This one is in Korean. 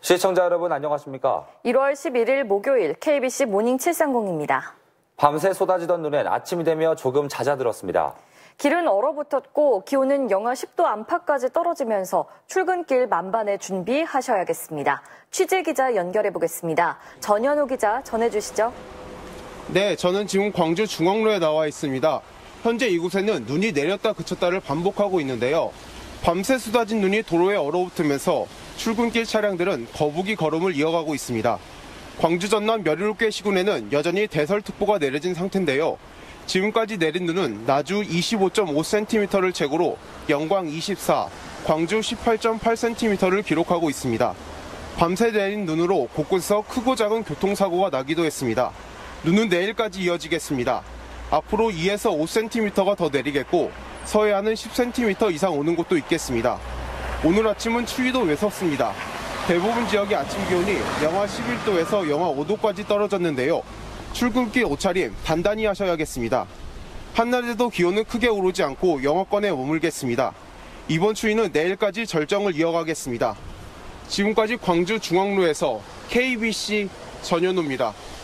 시청자 여러분 안녕하십니까? 1월 11일 목요일 KBC 모닝 730입니다. 밤새 쏟아지던 눈엔 아침이 되며 조금 잦아들었습니다. 길은 얼어붙었고 기온은 영하 10도 안팎까지 떨어지면서 출근길 만반의 준비하셔야겠습니다. 취재 기자 연결해 보겠습니다. 전현우 기자 전해주시죠. 네, 저는 지금 광주 중앙로에 나와 있습니다. 현재 이곳에는 눈이 내렸다 그쳤다를 반복하고 있는데요. 밤새 쏟아진 눈이 도로에 얼어붙으면서 출근길 차량들은 거북이 걸음을 이어가고 있습니다. 광주 전남 멸일로께 시군에는 여전히 대설특보가 내려진 상태인데요. 지금까지 내린 눈은 나주 25.5cm를 최고로 영광 24, 광주 18.8cm를 기록하고 있습니다. 밤새 내린 눈으로 곳곳에서 크고 작은 교통사고가 나기도 했습니다. 눈은 내일까지 이어지겠습니다. 앞으로 2에서 5cm가 더 내리겠고 서해안은 10cm 이상 오는 곳도 있겠습니다. 오늘 아침은 추위도 외섭습니다. 대부분 지역의 아침 기온이 영하 11도에서 영하 5도까지 떨어졌는데요. 출근길 옷차림 단단히 하셔야겠습니다. 한낮에도 기온은 크게 오르지 않고 영하권에 머물겠습니다. 이번 추위는 내일까지 절정을 이어가겠습니다. 지금까지 광주 중앙로에서 KBC 전현우입니다.